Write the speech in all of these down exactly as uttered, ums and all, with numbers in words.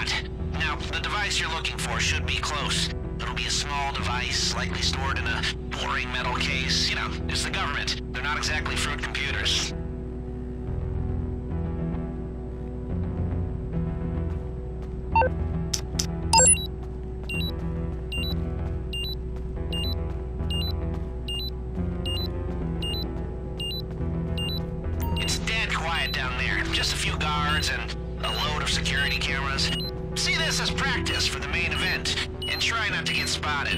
spot. Now, the device you're looking for should be close. It'll be a small device, likely stored in a boring metal case. You know, it's the government. They're not exactly fruit computers. It's dead quiet down there. Just a few guards and a load of security cameras. See this as practice for the main event, and try not to get spotted.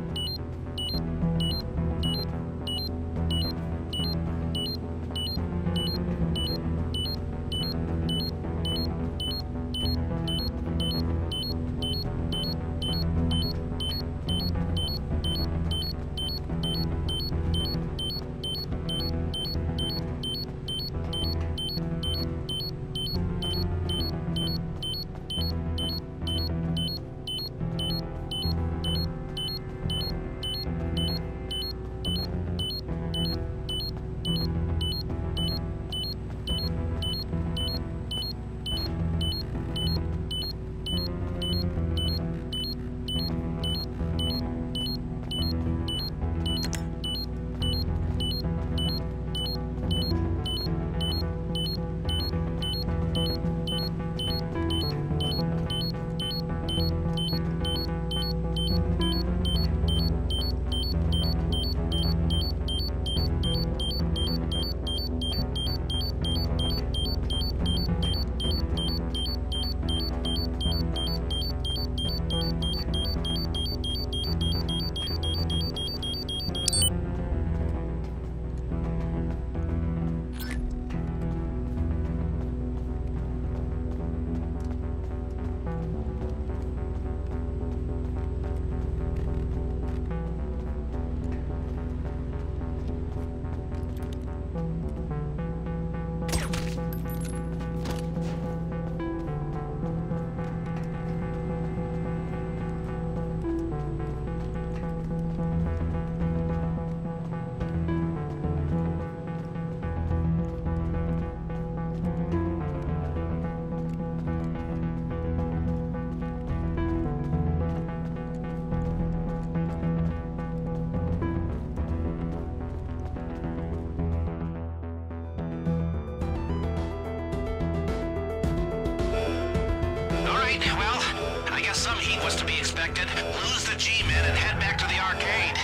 Some heat was to be expected. Lose the G-Men and head back to the arcade.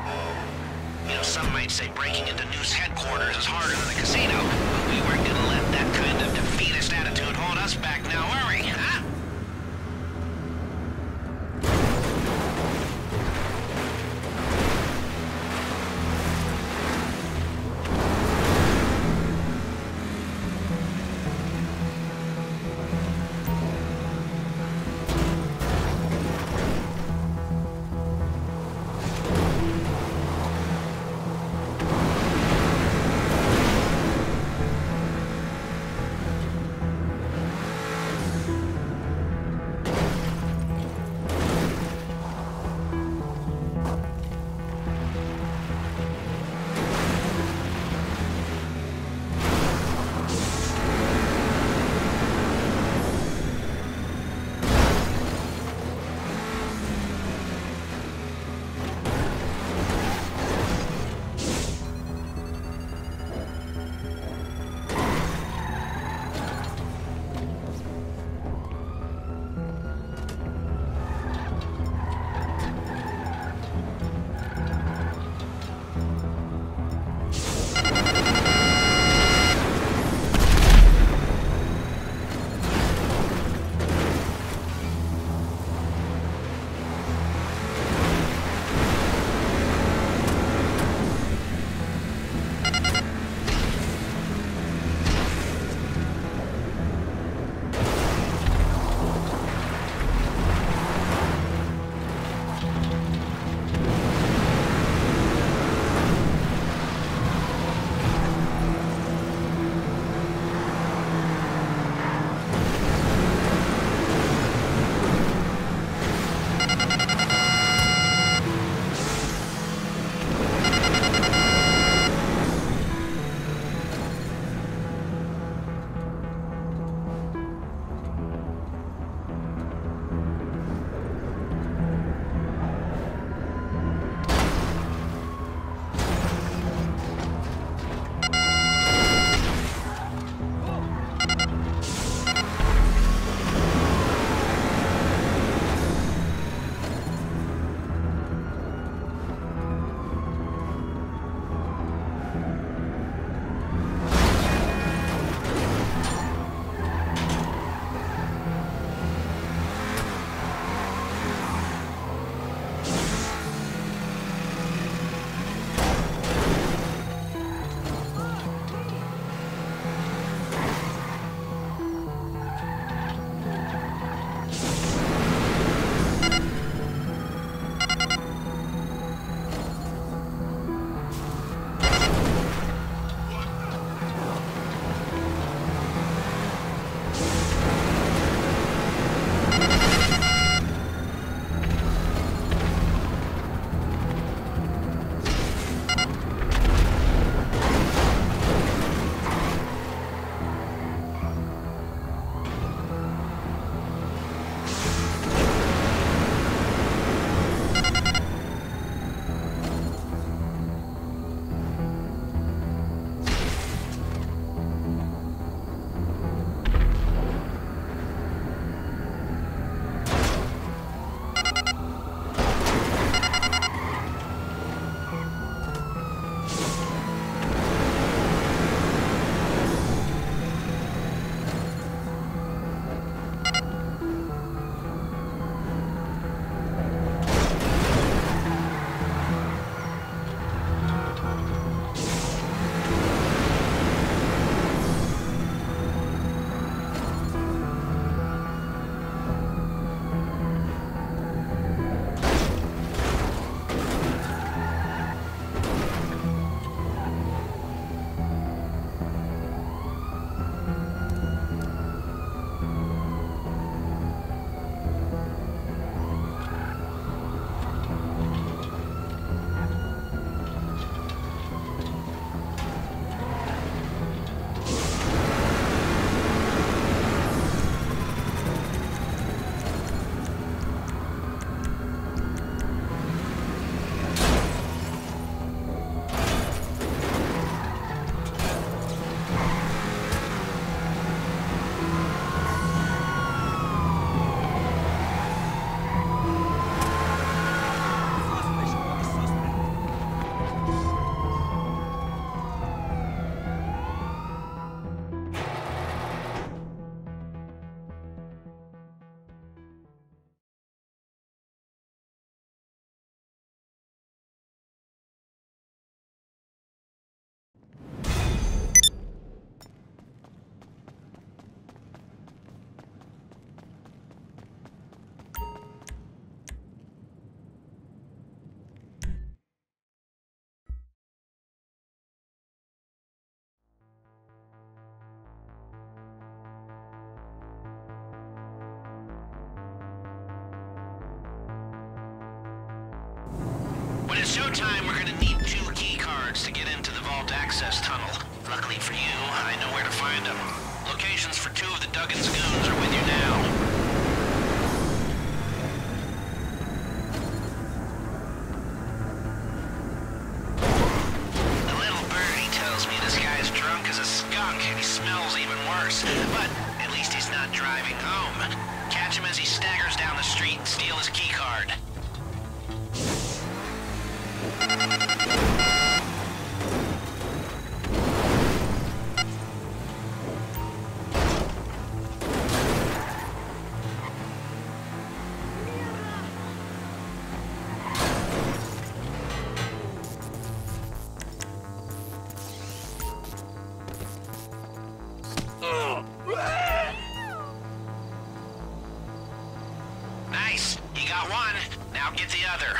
You know, some might say breaking into Noose headquarters is harder than the casino, but we weren't gonna let that kind of defeatist attitude hold us back now, were we, huh? it's showtime, we're gonna need two key cards to get into the vault access tunnel. Luckily for you, I know where to find them. Locations for two of the Duggan's goons are with you now. The little birdie tells me this guy's drunk as a skunk and he smells even worse. But at least he's not driving home. Catch him as he staggers down the street and steal his key card. Nice. You got one. Now get the other.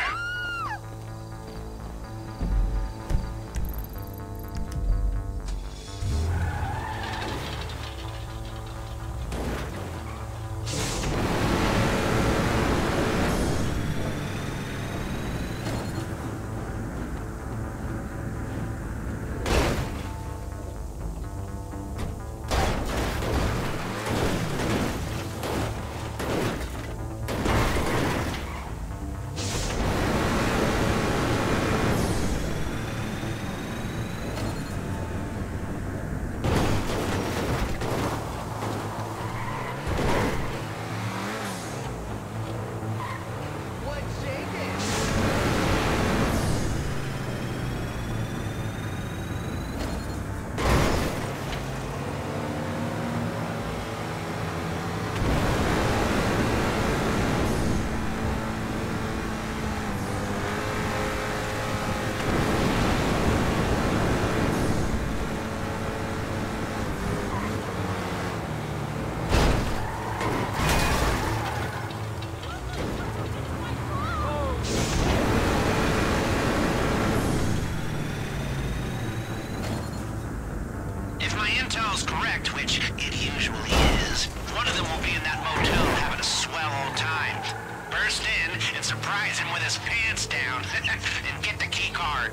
Intel's correct, which it usually is. One of them will be in that motel having a swell old time. Burst in and surprise him with his pants down and get the key card.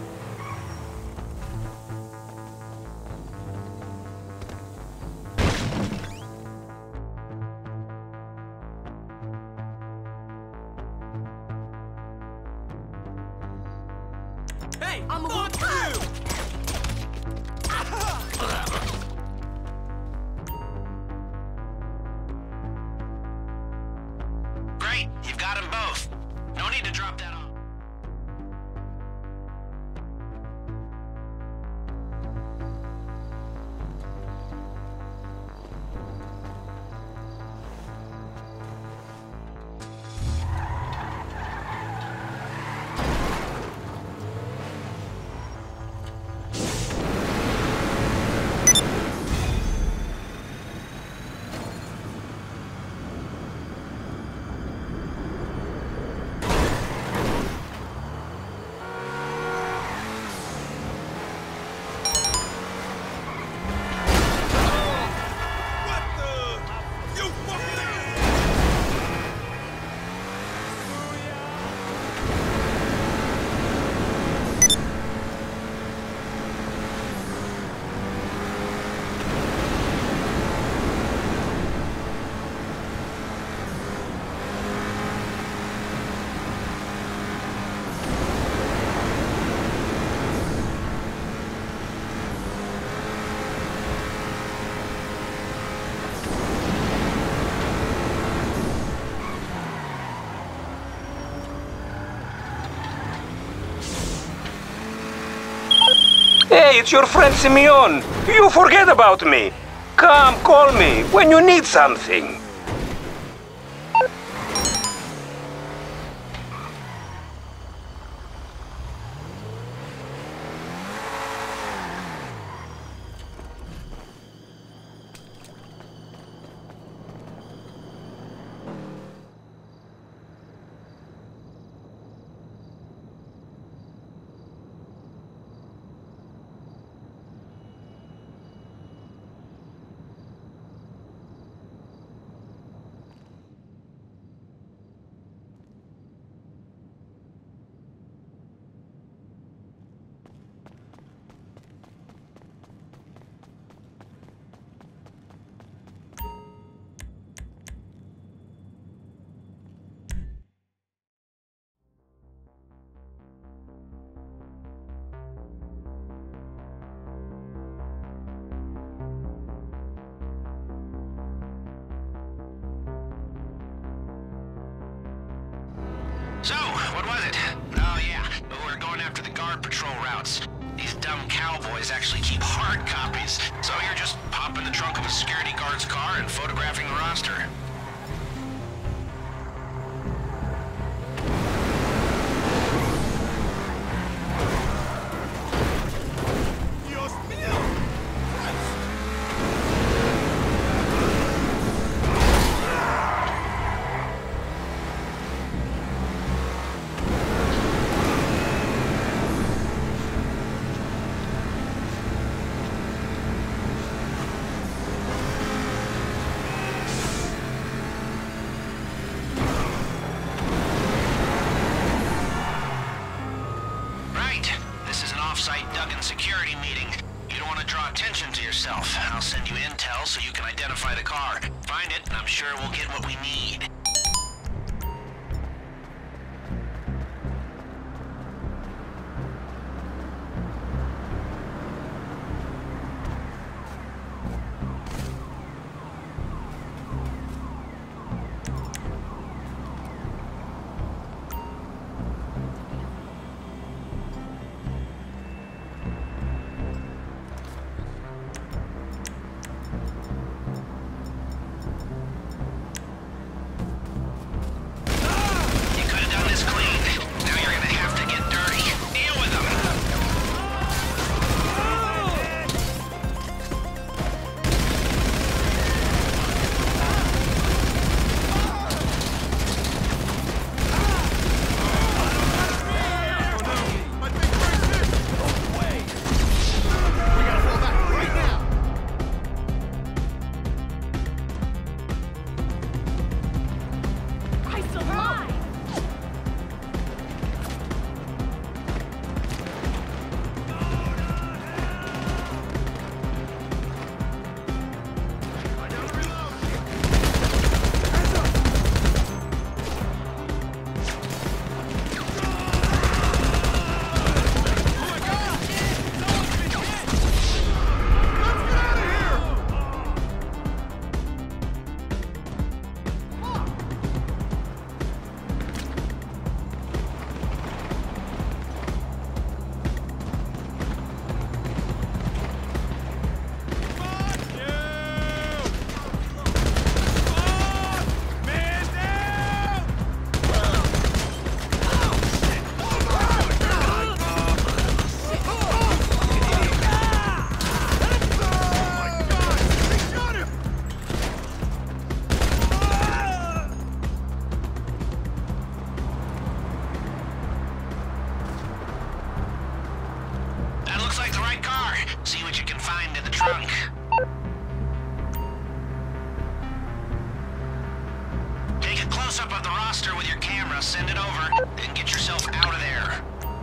Hey, I'm a you! Great, you've got them both. No need to drop that off. Hey, it's your friend Simeon. You forget about me. Come, call me when you need something. What was it? Oh yeah, we're going after the guard patrol routes. These dumb cowboys actually keep hard copies, so you're just popping the trunk of a security guard's car and photographing the roster. Off-site Duggan security meeting. You don't want to draw attention to yourself. I'll send you intel so you can identify the car. Find it, and I'm sure we'll get what we need. See what you can find in the trunk. Take a close-up of the roster with your camera, send it over, and get yourself out of there.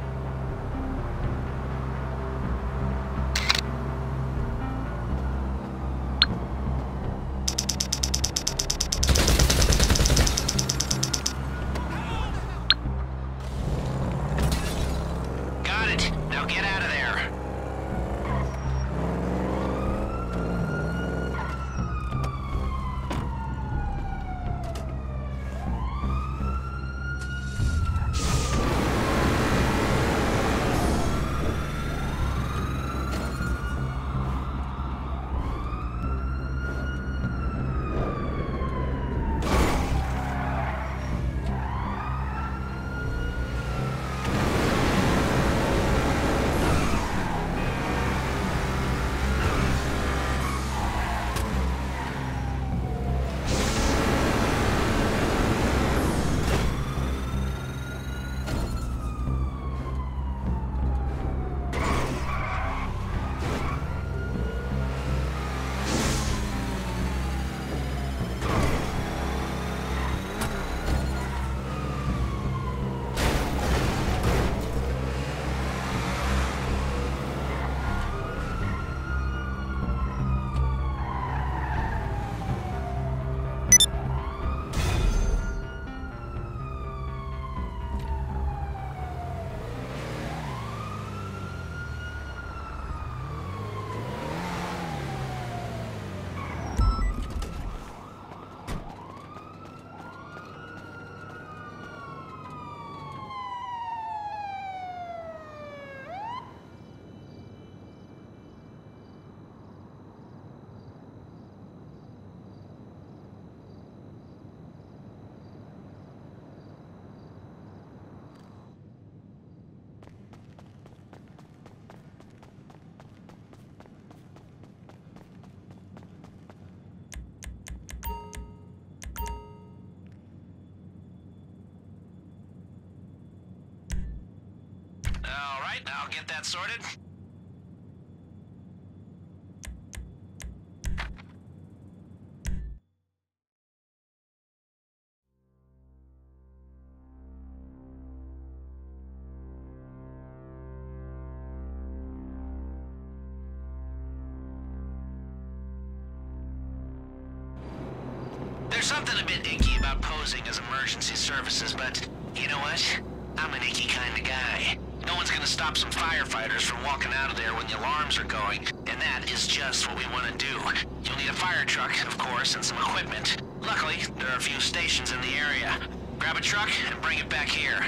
Got it. Now get out of there. All right, I'll get that sorted. There's something a bit icky about posing as emergency services, but you know what? I'm an icky kind of guy. No one's gonna stop some firefighters from walking out of there when the alarms are going, and that is just what we want to do. You'll need a fire truck, of course, and some equipment. Luckily, there are a few stations in the area. Grab a truck and bring it back here.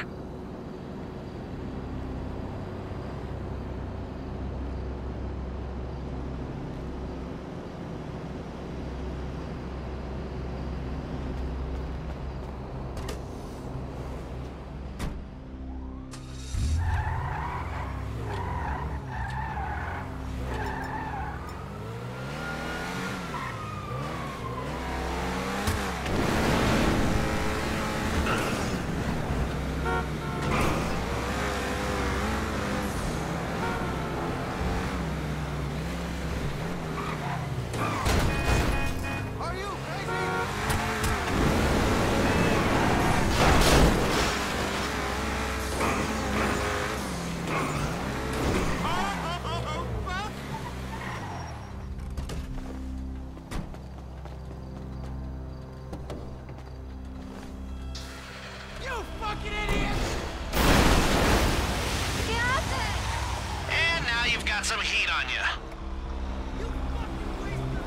fucking idiot! And now you've got some heat on you. You fucking waste of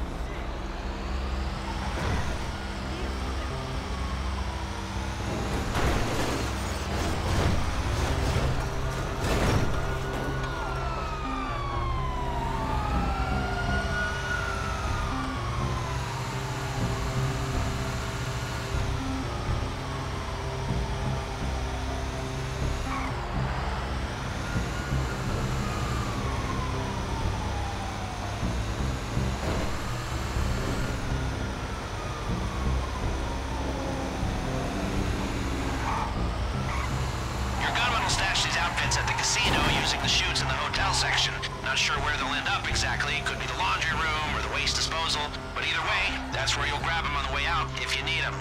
at the casino using the chutes in the hotel section. Not sure where they'll end up exactly. Could be the laundry room or the waste disposal. But either way, that's where you'll grab them on the way out if you need them.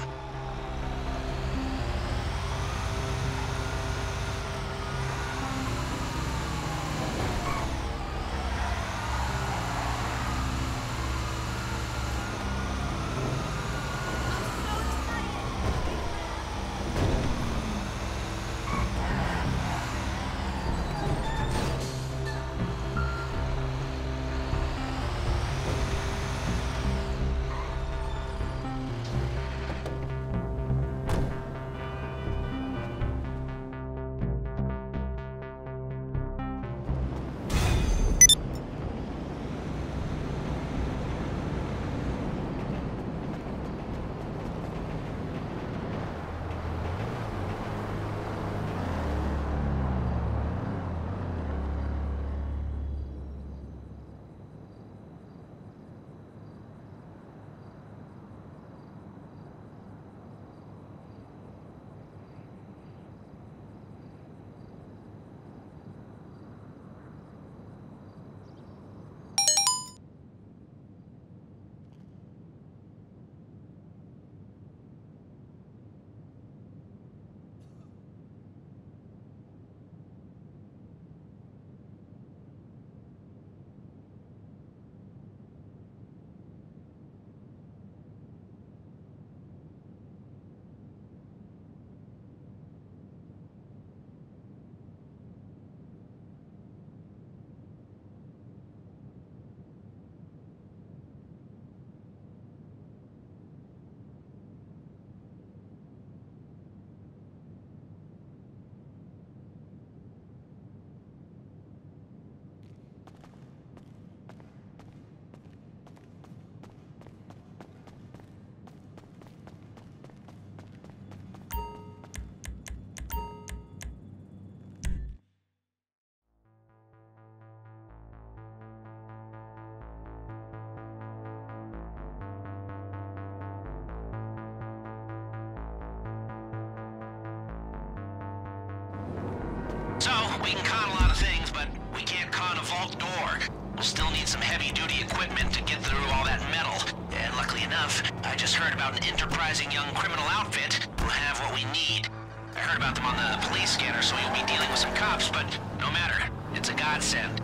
So, we can con a lot of vault door. We'll still need some heavy-duty equipment to get through all that metal. And luckily enough, I just heard about an enterprising young criminal outfit who have what we need. I heard about them on the police scanner, so you'll be dealing with some cops, but no matter. It's a godsend.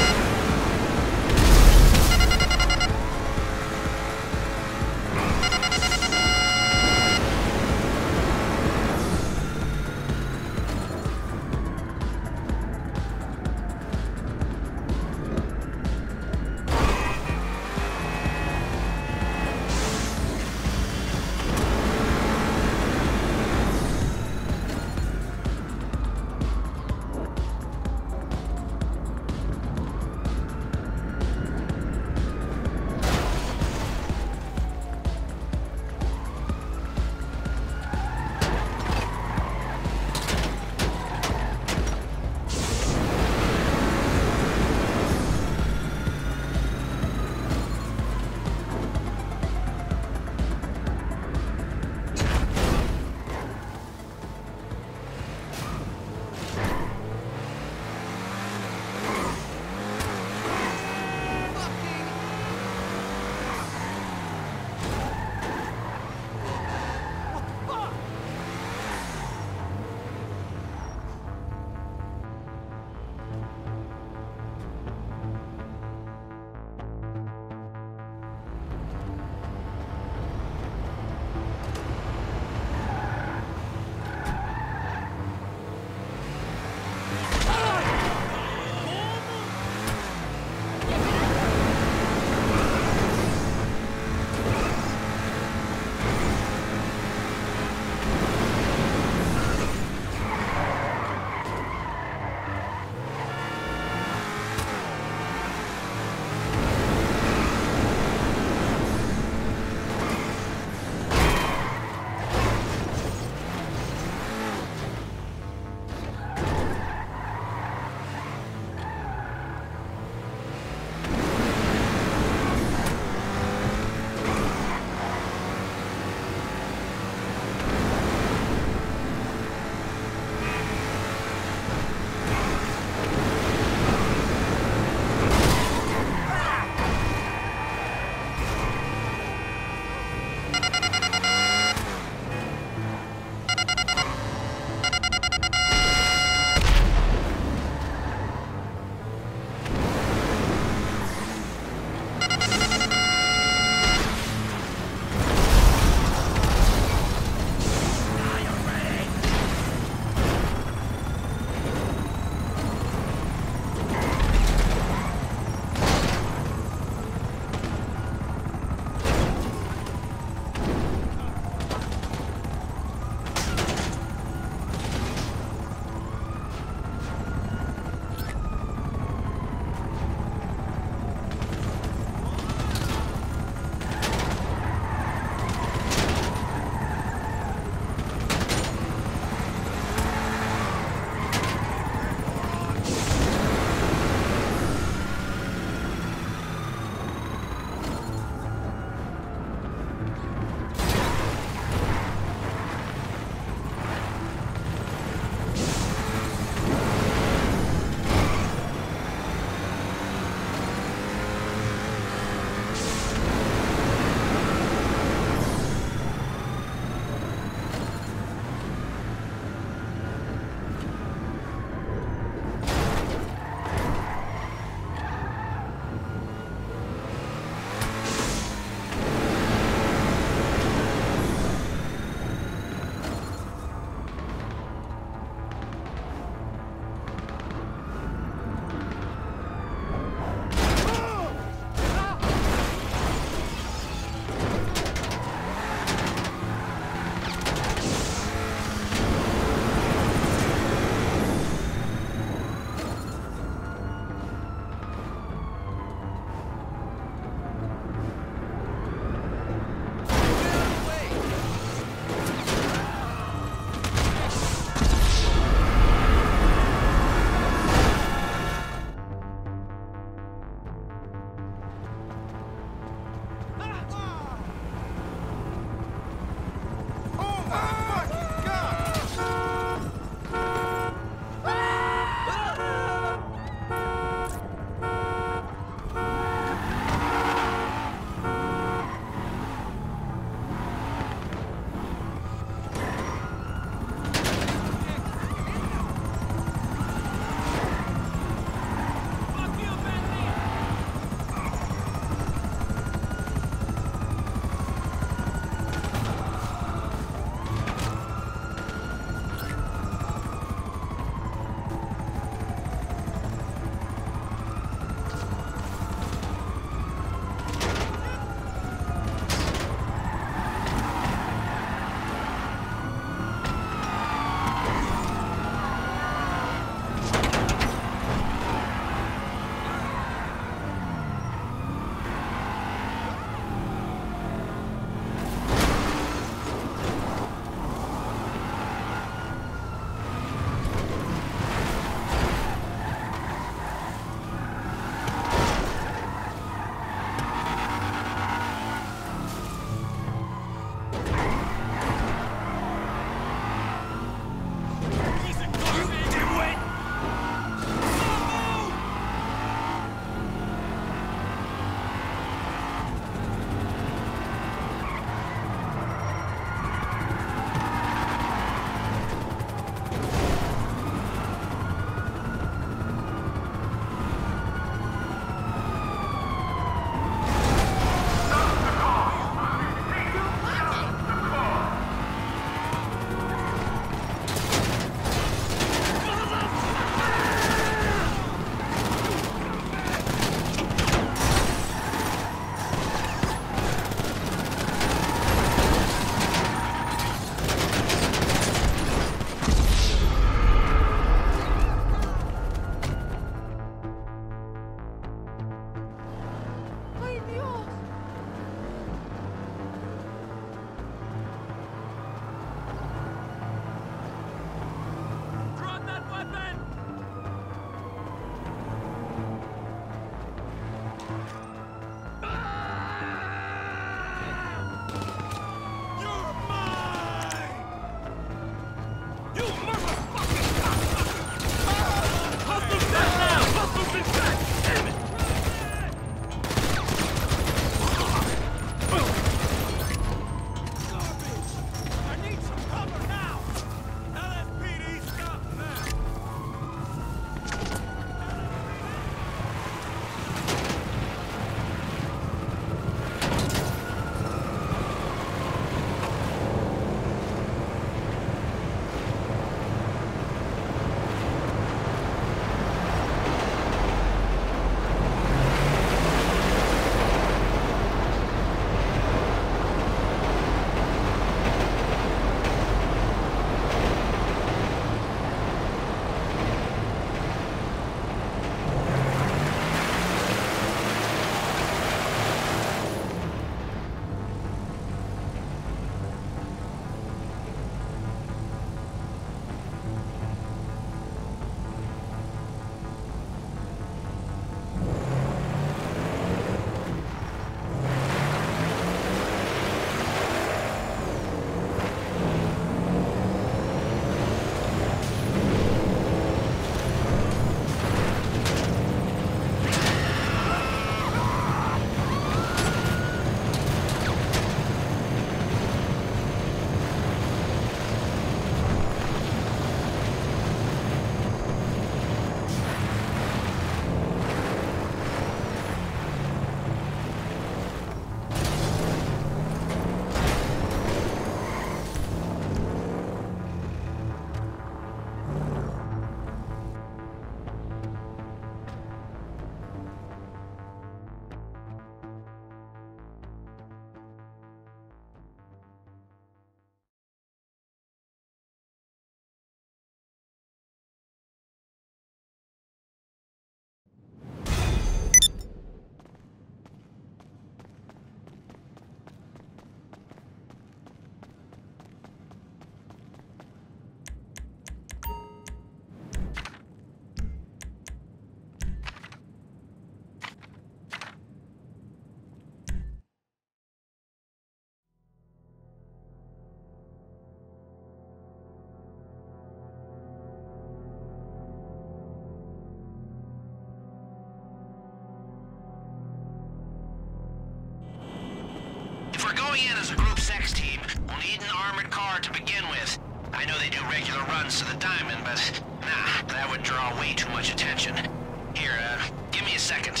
Going in as a Group six team, we'll need an armored car to begin with. I know they do regular runs to the Diamond, but nah, that would draw way too much attention. Here, uh, give me a second.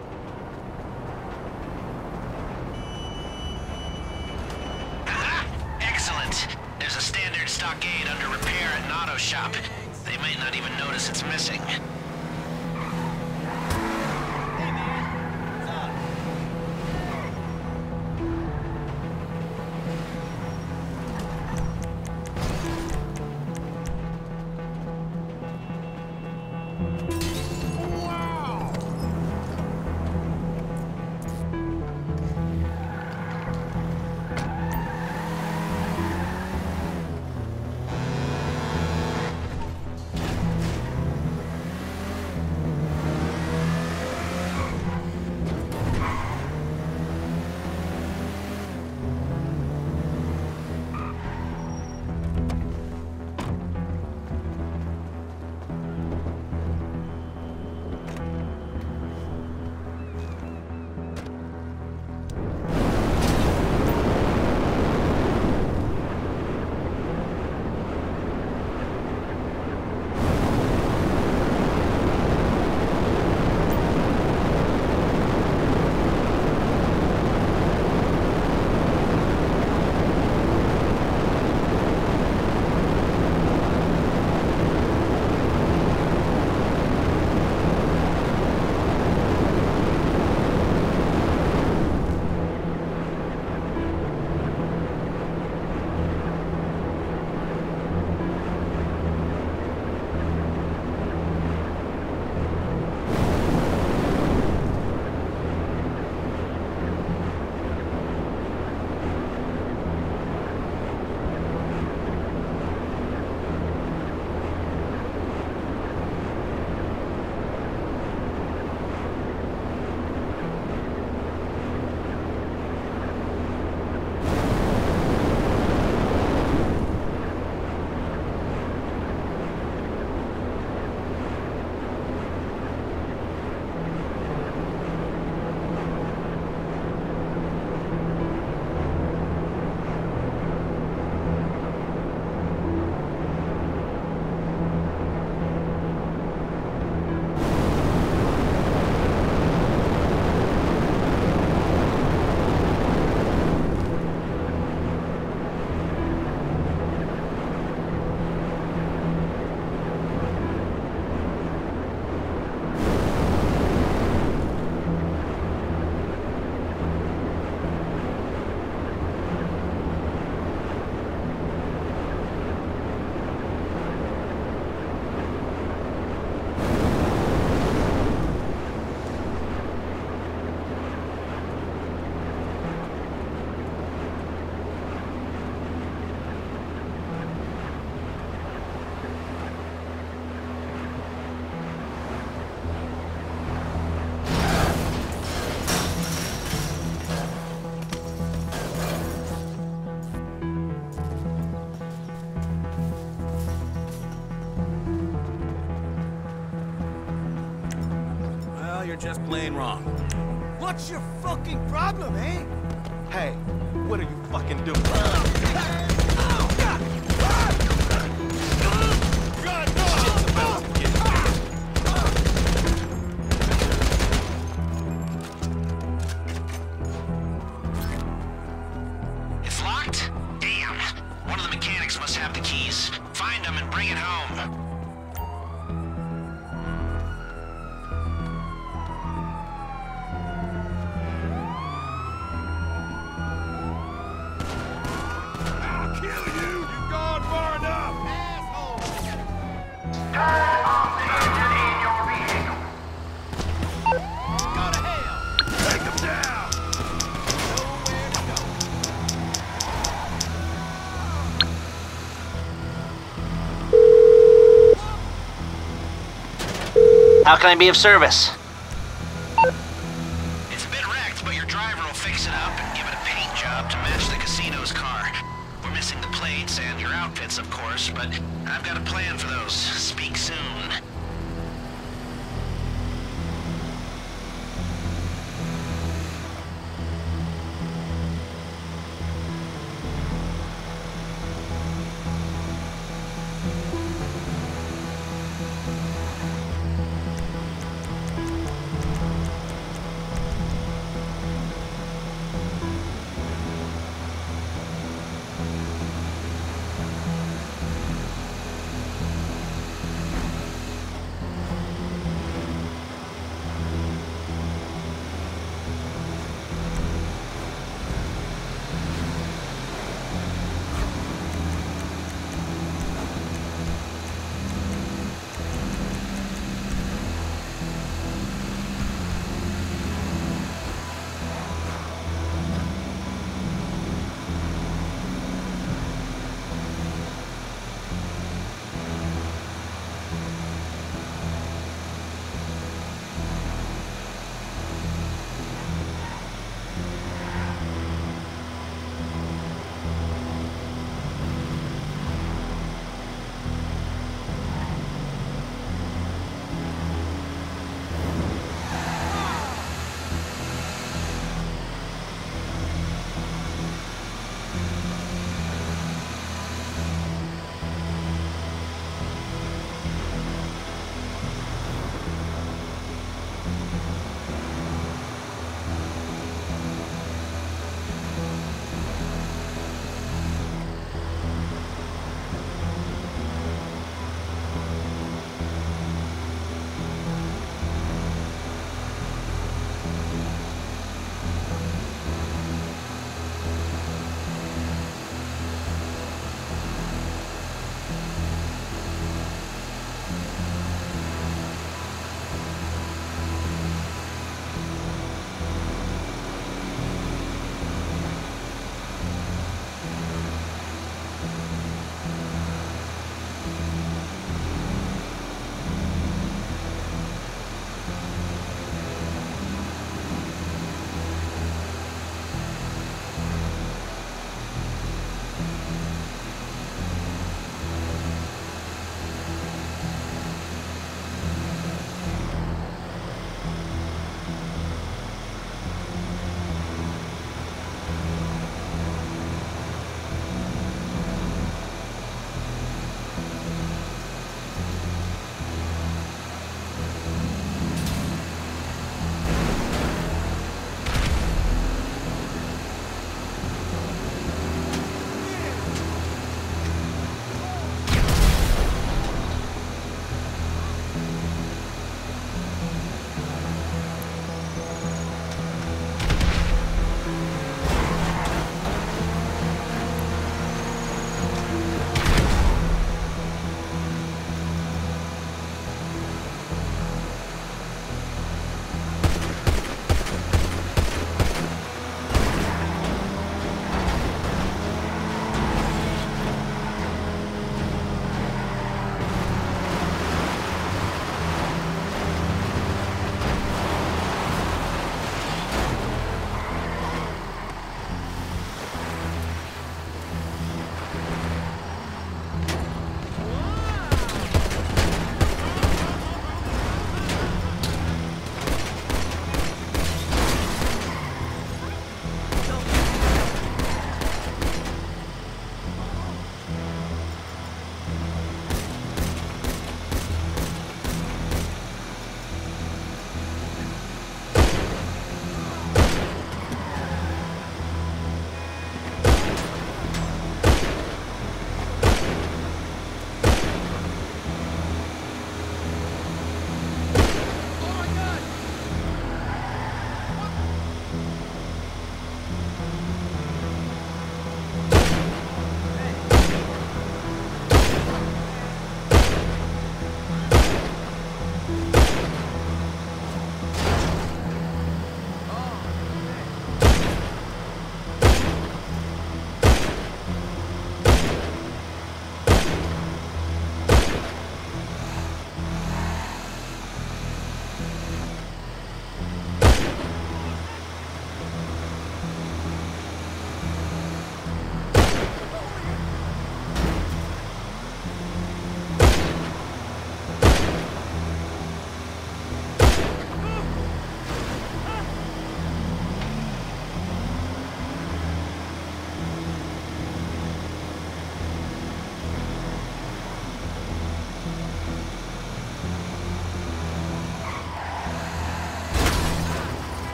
Aha! Excellent. There's a standard stockade under repair at an auto shop. They might not even notice it's missing. Just plain wrong. What's your fucking problem, eh? Hey, what are you fucking doing? It's locked? Damn. One of the mechanics must have the keys. Find them and bring it home. How can I be of service? It's a bit wrecked, but your driver will fix it up and give it a paint job to match the casino's car. We're missing the plates and your outfits, of course, but I've got a plan for those. Speak soon.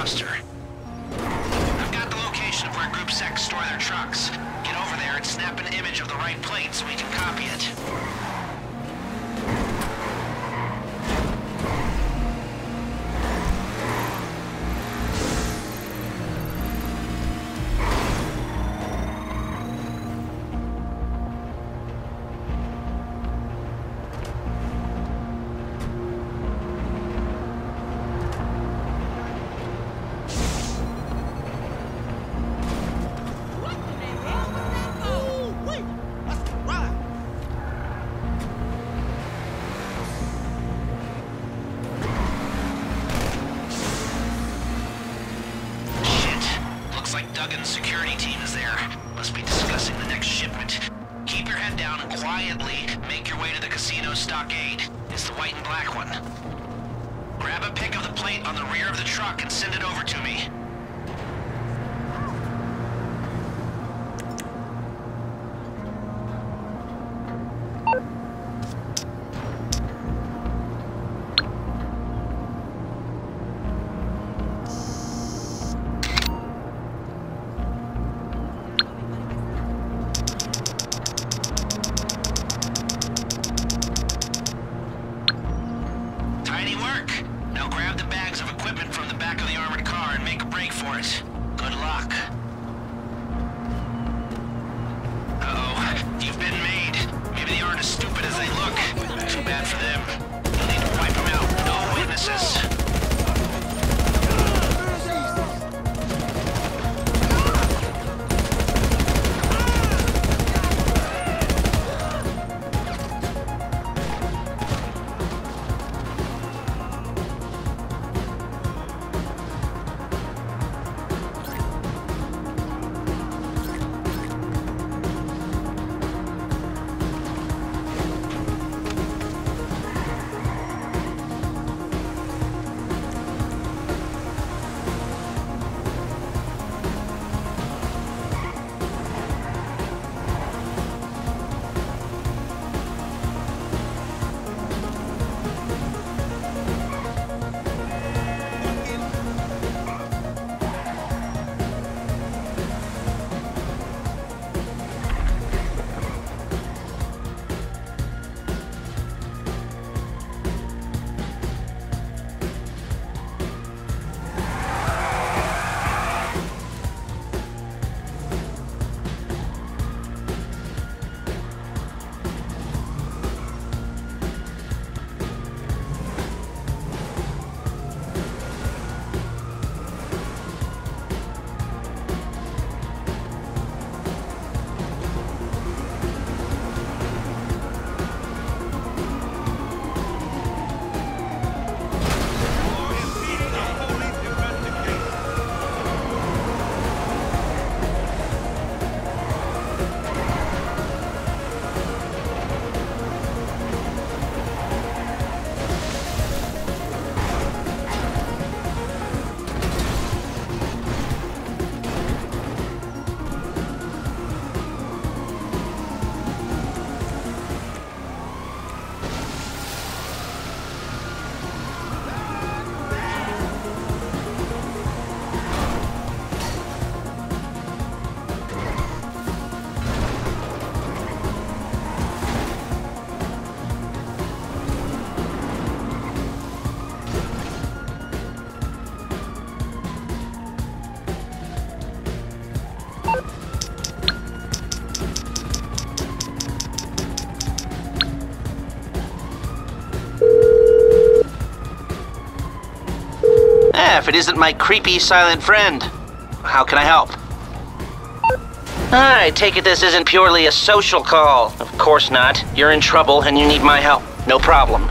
roster. I've got the location of where Group Sec store their trucks. Get over there and snap an image of the right plate so we can copy it. Duggan's security team is there. Must be discussing the next shipment. Keep your head down and quietly make your way to the casino stockade. It's the white and black one. Grab a pic of the plate on the rear of the truck and send it over to me. Now grab the bags of equipment from the back of the armored car and make a break for it. Good luck. Uh-oh, you've been made. Maybe they aren't as stupid as they look. Too bad for them. You'll need to wipe them out. No witnesses. If it isn't my creepy silent friend, how can I help? I take it this isn't purely a social call. Of course not. You're in trouble and you need my help. No problem.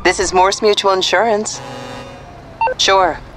This is Morse Mutual Insurance. Sure.